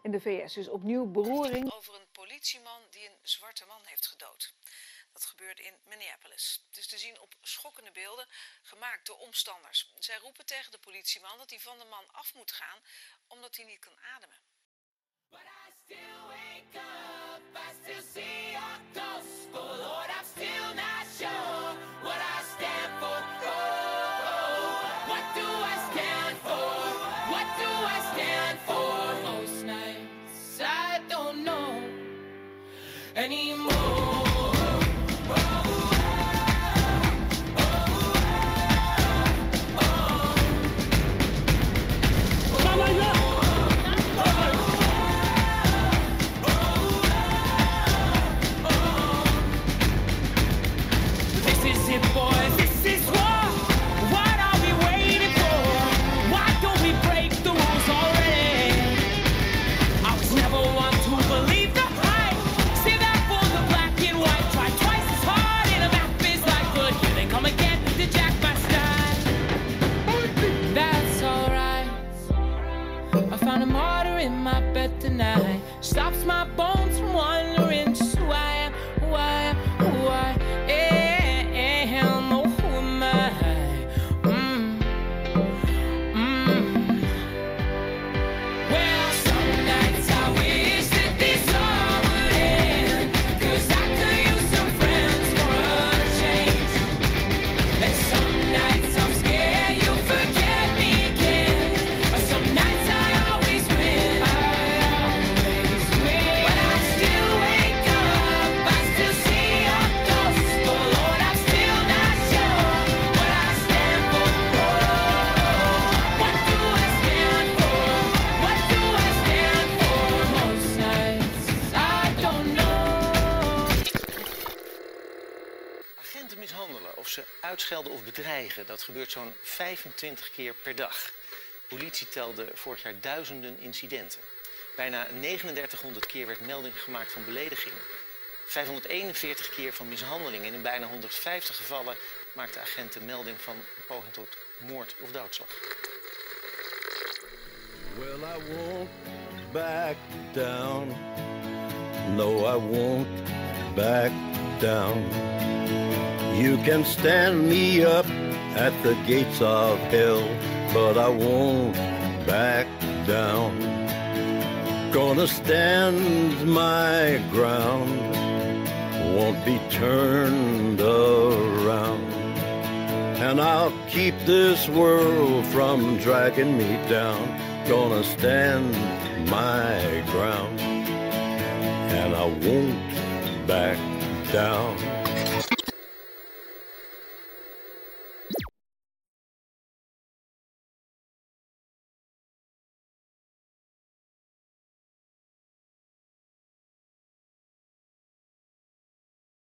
In de VS is opnieuw beroering over een politieman die een zwarte man heeft gedood. Dat gebeurde in Minneapolis. Het is te zien op schokkende beelden, gemaakt door omstanders. Zij roepen tegen de politieman dat hij van de man af moet gaan, omdat hij niet kan ademen. But I still wake up, I still see your gospel. Lord, I'm still not sure what I stand for. What do I stand for? What do I stand for? Most nights I don't know anymore. Stops my bones from wondering just who I am, who I am, who I am, oh, who am I? Well, some nights I wish that this all would end, 'cause I could use some friends for a change. And some nights I'm scared you'll forget me again, but some nights I always win. Agenten mishandelen of ze uitschelden of bedreigen, dat gebeurt zo'n 25 keer per dag. Politie telde vorig jaar duizenden incidenten. Bijna 3900 keer werd melding gemaakt van belediging. 541 keer van mishandeling en in bijna 150 gevallen maakten agenten melding van poging tot moord of doodslag. Well, I won't back down. No, I won't back down. You can stand me up at the gates of hell, but I won't back down. Gonna stand my ground, won't be turned around. And I'll keep this world from dragging me down. Gonna stand my ground, and I won't back down.